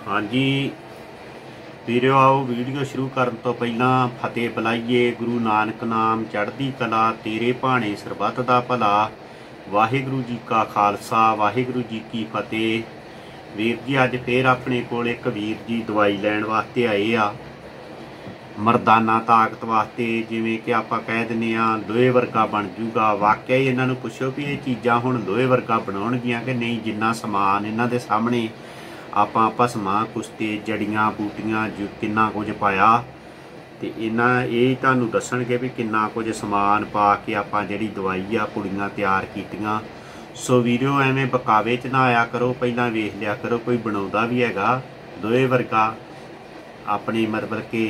हाँ जी ਵੀਰੋ, आओ वीडियो शुरू करन तो पहला फतेह बुलाइए। गुरु नानक नाम चढ़दी कला, तेरे भाणे सरबत दा भला। वाहिगुरु जी का खालसा, वाहिगुरु जी की फतेह। ਵੀਰ जी अज फिर अपने कोल एक वीर जी दवाई लैण वास्ते आए आ, मरदाना ताकत वास्ते। जिवें कि आपां कह दिंदे आ लोहे वर्गा बन जूगा। वाकई इन्हां नूं पुछो भी ये चीज़ां हुण लोहे वर्गा बनाउणगीਆਂ कि नहीं। जिन्ना समान इन्हां दे सामने आपां भस्मां कुश्ते जड़ियां बूटियां जो किन्ना कुछ पाया ते इन्हां ये तुहानूं दस्सणगे भी किन्ना कुछ समान पा के आपां जिहड़ी दवाई आ पुड़ियां तैयार कीतियां। सो वीडियो एवें बकावे च ना आया करो, पहलां वेख लिया करो कोई बनाउंदा भी हैगा लोहे वर्गा अपनी मतलब कि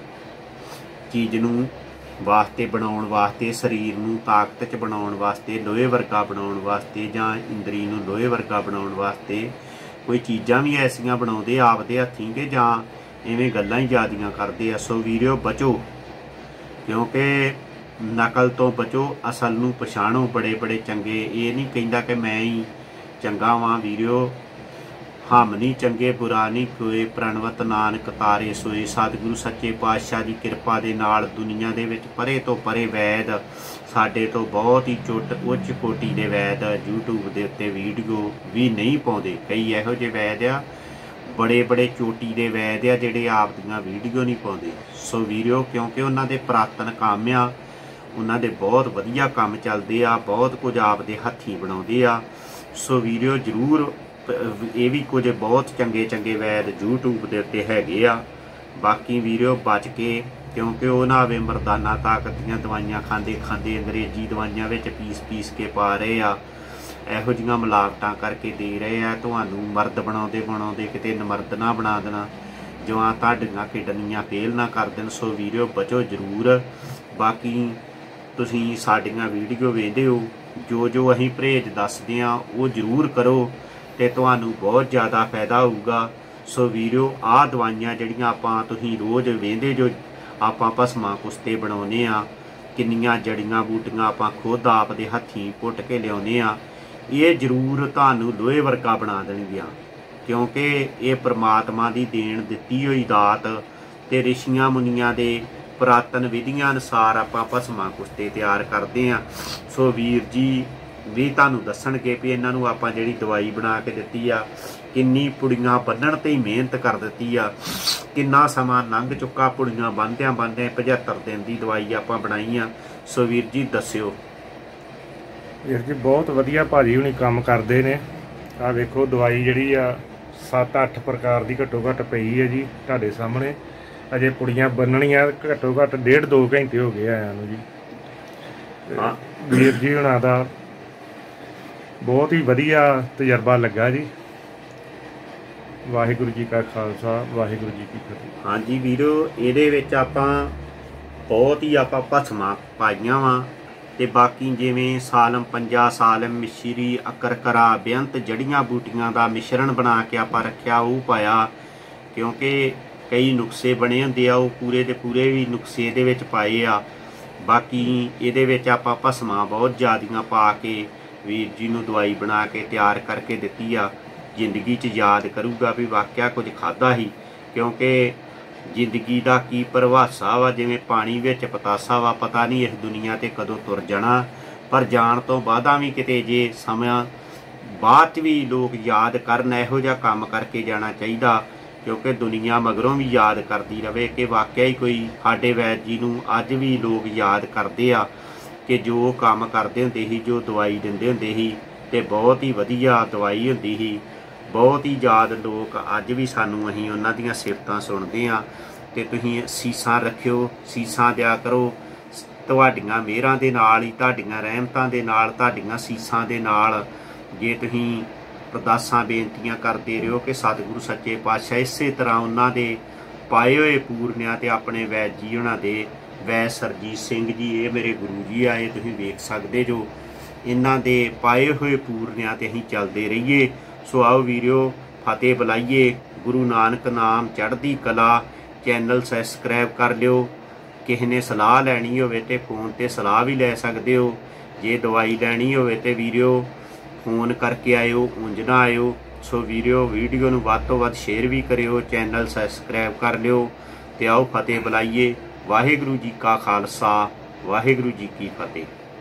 चीज़ नूं वास्ते बनाउण वास्ते, शरीर नूं ताकत च बनाउण वास्ते, लोहे वर्गा बनाउण वास्ते जां इंदरी नूं लोहे वर्गा बनाउण वास्ते कोई चीज़ां भी ऐसियां बनाउंदे आपदे हत्थीं कि जां इवें गल्लां ही ज़्यादियां करदे आ। सो वीडियो बचो, क्योंकि नकल तो बचो, असल नूं पछाणो। बड़े बड़े चंगे, ये नहीं कहंदा कि मैं ही चंगा वां वीडियो। हम नहीं चंगे बुरा नहीं कोई, प्रणवत नानक तारे सोए। सतगुरु सच्चे पातशाह की किरपा दे नाल दुनिया दे विच परे तो परे वैद साडे तो बहुत ही उच्च कोटि के वैद यूट्यूब के उत्ते वीडियो भी नहीं पाउंदे। कई इहो जिहे वैद आ, बड़े बड़े चोटी के वैद आ जिहड़े आप दियां वीडियो नहीं पाउंदे। सो वीडियो क्योंकि उन्हां दे पुरातन काम आ, उन्हां दे बहुत वधिया काम चलदे आ, बहुत कुछ आपदे हत्थीं बनाउंदे आ। सो वीडियो जरूर ये भी कुछ बहुत चंगे चंगे वैद यूट्यूब के उत्ते हैगे आ। बाकी वीडियो बच के, क्योंकि वो ना आवे मरदाना ताकत दीयां दवाइयां खांदे खांदे अंग्रेजी दवाइयां विच पीस पीस के पा रहे आ, इहो जिहियां मिलावटां करके दे रहे आ। तुहानूं मर्द बनाउंदे बनाउंदे किते नमर्द ना बना देना, जवां तुहाडीआं किडनियां फेल ना कर देण। सो वीडियो बचो जरूर। बाकी तुसीं साडीआं वीडियो वेखदे हो, जो जो असीं परहेज दसदे आ वो जरूर करो ते तुहानूं बहुत ज़्यादा फायदा होऊगा। सो वीडियो आ दवाइयां जिहड़ियां आपां तुसीं रोज़ वेंदे जो आपां भस्मां कुश्ते बनाउने आ, किन्नियां जड़ियां बूटियां आपां खुद आपदे हत्थीं पुੱਟ के लिआउने आ, ये जरूर तुहानूं लोहे वर्गा बना देणगीਆਂ। क्योंकि ये परमात्मा की देण दित्ती होई दात ते रिशियां मुनियां दे पुरातन विधियां अनुसार आपां भस्मां कुश्ते तैयार करदे आ। सो वीर जी भी तुहानूं दस्सणगे भी इन्हां नूं आपां जिहड़ी दवाई बना के दित्ती आ, किन्नी पुड़ियां बन्नण ते ही मेहनत कर दित्ती आ, किन्ना समा लंघ चुका पुड़ियां बन्नदियां बन्नदियां। 75 दिन की दवाई आपां बनाई आ। सो वीर जी दस्सिओ। ਵੀਰ ਜੀ बहुत वधिया भाजी हुणी काम करते हैं। आ वेखो दवाई जिहड़ी आ 7-8 प्रकार की घट्टो घट्ट पई है जी तुहाडे सामने। अजे पुड़ियां बन्नणियां घट्टो घट्ट 1.5-2 घंटे हो गए आया नूं जी। वीर जी हुणां दा बहुत ही वधिया तजर्बा लगा जी। वाहिगुरू जी का खालसा, वाहिगुरू जी की फतेह। हाँ जी वीरो, ਇਹਦੇ ਵਿੱਚ ਆਪਾਂ बहुत ही ਆਪਾਂ ਭਸਮਾਂ ਪਾਈਆਂ ਵਾ ਤੇ ਬਾਕੀ ਜਿਵੇਂ ਸਾਲਮ ਪੰਜਾ, ਸਾਲਮ ਮਿਸ਼ਰੀ, ਅਕਰਕਰਾ, ਬੇਅੰਤ ਜੜੀਆਂ ਬੂਟੀਆਂ ਦਾ ਮਿਸ਼ਰਣ ਬਣਾ ਕੇ ਆਪਾਂ ਰੱਖਿਆ, ਉਹ ਪਾਇਆ। ਕਿਉਂਕਿ ਕਈ ਨੁਕਸੇ ਬਣੇ ਹੁੰਦੇ ਆ, ਉਹ ਪੂਰੇ ਦੇ ਪੂਰੇ ਵੀ ਨੁਕਸੇ ਇਹਦੇ ਵਿੱਚ ਪਾਏ ਆ। ਬਾਕੀ ਇਹਦੇ ਵਿੱਚ ਆਪਾਂ ਭਸਮਾਂ ਬਹੁਤ ਜ਼ਿਆਦੀਆਂ ਪਾ ਕੇ ਵੀਰ ਜੀ ਨੂੰ ਦਵਾਈ ਬਣਾ ਕੇ ਤਿਆਰ ਕਰਕੇ ਦਿੱਤੀ ਆ। ਜ਼ਿੰਦਗੀ 'ਚ ਯਾਦ ਕਰੂਗਾ ਵੀ ਵਾਕਿਆ ਕੁਝ ਖਾਧਾ ਸੀ। ਕਿਉਂਕਿ ਜ਼ਿੰਦਗੀ ਦਾ ਕੀ ਪਰਿਭਾਸ਼ਾ ਵਾ, ਜਿਵੇਂ ਪਾਣੀ ਵਿੱਚ ਪਤਾਸਾ ਵਾ, ਪਤਾ ਨਹੀਂ ਇਸ ਦੁਨੀਆ 'ਤੇ ਕਦੋਂ ਤੁਰ ਜਾਣਾ, ਪਰ ਜਾਣ ਤੋਂ ਬਾਅਦਾਂ ਵੀ ਕਿਤੇ ਜੇ ਸਮਾਂ ਬਾਅਦ 'ਚ ਵੀ ਲੋਕ ਯਾਦ ਕਰਨ, ਇਹੋ ਜਿਹਾ ਕੰਮ ਕਰਕੇ ਜਾਣਾ ਚਾਹੀਦਾ। ਕਿਉਂਕਿ ਦੁਨੀਆ ਮਗਰੋਂ ਵੀ ਯਾਦ ਕਰਦੀ ਰਹੇ ਕਿ ਵਾਕਿਆ ਹੀ ਕੋਈ ਸਾਡੇ ਵੈਦ ਜੀ ਨੂੰ ਅੱਜ ਵੀ ਲੋਕ ਯਾਦ ਕਰਦੇ ਆ ਕਿ ਜੋ ਕੰਮ ਕਰਦੇ ਹੁੰਦੇ ਸੀ, ਜੋ ਦਵਾਈ ਦਿੰਦੇ ਹੁੰਦੇ ਸੀ, ਤੇ ਬਹੁਤ ਹੀ ਵਧੀਆ ਦਵਾਈ ਹੁੰਦੀ ਸੀ। बहुत ही याद लोग अज भी सानू अहीं उन्हां दीयां सिफतां सुणदे आ। ते तुसीं सीसां रखियो, सीसां दिया करो। तुहाडीआं मेहरां दे नाल ही, तुहाडीआं रहमतां दे नाल, तुहाडीआं सीसां दे नाल जे तुसीं अरदासां बेनतियां करदे रहो कि सतगुरु सच्चे पातशाह इसे तरह उन्हां दे पाए होए पूरनियां ते अपने वैद जी हुणां दे, वैद सरजीत सिंह जी ये मेरे गुरु जी आए, तुसीं वेख सकदे जो इन्हां दे पाए होए पूरनियां ते अहीं चलदे रहिए। सो आओ वीडियो फतेह बुलाइए। गुरु नानक नाम चढ़दी कला चैनल सबसक्राइब कर लियो। किसी ने सलाह लैनी होवे ते फोन ते सलाह भी लै सकदे हो। जे दवाई लैनी होवे ते वीडियो फोन करके आयो, ਉਂਝ ना आयो। ਸੋ ਵੀਰਿਓ ਵੀਡੀਓ ਨੂੰ ਵੱਧ ਤੋਂ ਵੱਧ ਸ਼ੇਅਰ ਵੀ ਕਰਿਓ, ਚੈਨਲ ਸਬਸਕ੍ਰਾਈਬ ਕਰ ਲਿਓ ਤੇ ਆਓ ਫਤਿਹ ਬੁਲਾਈਏ। ਵਾਹਿਗੁਰੂ ਜੀ ਕਾ ਖਾਲਸਾ, ਵਾਹਿਗੁਰੂ ਜੀ ਕੀ ਫਤਿਹ।